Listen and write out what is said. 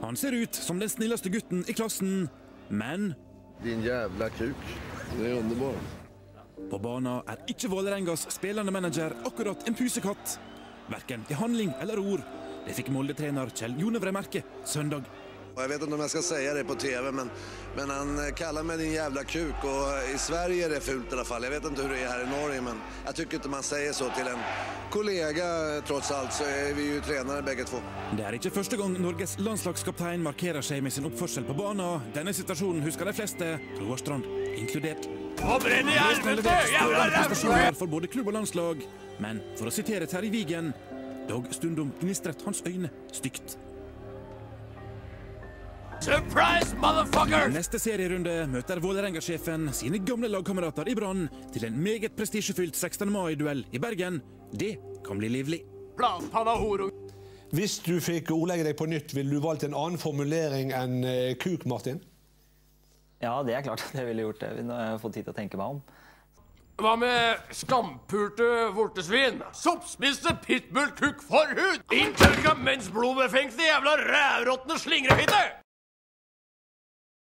Han ser ut som den snilleste gutten i klassen, men Din jävla kuk. Det er underbart. på banen er ikke Vålerengas spillende manager akkurat en pusekatt. Hverken i handling eller ord. Det fikk Molde-trener Kjell Jonevre merke søndag. Jag vet inte om jag ska säga det på tv, men han kallar mig din jävla kuk, och i Sverige är det fult i alla fall. Jag vet inte hur det är här i Norge, men jag tycker inte man säger så till en kollega. Trots allt så är vi ju tränare bägge två. Det er ikke første gang Norges landslagskaptein markerer seg med sin oppførsel på banen. Denne situasjonen husker de fleste, Roar Strand inkludert. Hva brenner i helvete, jævla Prestasjoner for både klubb og landslag. Men for å sitere Terje Vigen, dog stundom gnistret hans øyne stygt. Surprise, motherfucker! Neste serierunde møter Vålerenga-sjefen sine gamle lagkamerater i Brann til en meget prestisjefylt 16. mai-duell i Bergen. Det kan bli livlig. Plantanna horo. Hvis du fikk ordlegge deg på nytt, ville du valgt en annen formulering enn kuk, Martin? Ja, det er klart at jeg ville gjort det. Nå har jeg fått tid til å tenke meg om. Hva med skampulte vortesvin? Soppspiste pitbull kukk forhud! Intelligamensblodbefengte jævla rævråttende slingrefitte!